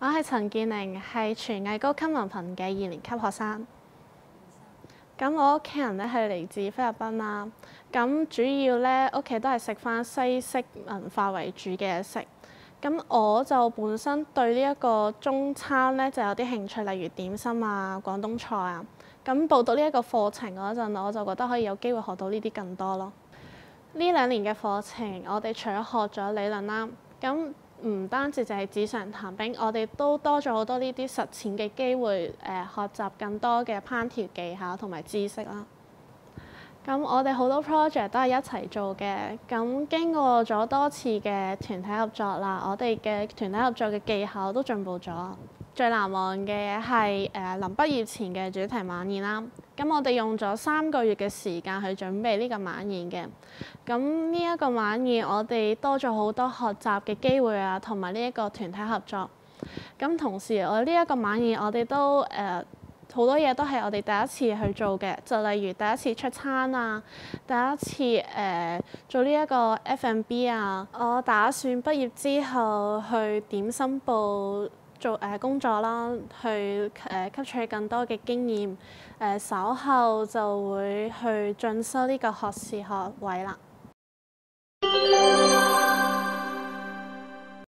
我係陳建寧，係廚藝高級文憑嘅2年級學生。咁我屋企人咧係嚟自菲律賓啦。咁主要咧屋企都係食返西式文化為主嘅嘢食。咁我就本身對呢一個中餐咧就有啲興趣，例如點心啊、廣東菜啊。咁報讀呢一個課程嗰陣，我就覺得可以有機會學到呢啲更多咯。呢2年嘅課程，我哋除咗學咗理論啦，咁唔單止就係紙上談兵，我哋都多咗好多呢啲實踐嘅機會，學習更多嘅烹調技巧同埋知識啦。咁我哋好多 project 都係一齊做嘅，咁經過咗多次嘅團體合作啦，我哋嘅團體合作嘅技巧都進步咗。最難忘嘅係臨畢業前嘅主題晚宴啦。咁我哋用咗3個月嘅時間去準備呢個晚宴嘅。咁呢一個晚宴，我哋多咗好多學習嘅機會啊，同埋呢一個團體合作。咁同時，我呢一個晚宴，我哋都好多嘢都係我哋第一次去做嘅，就例如第一次出餐啊，第一次做呢一個 F&B 啊。我打算畢業之後去點心部做工作啦，去吸取更多嘅經驗。稍後就會去進修呢個學士學位啦。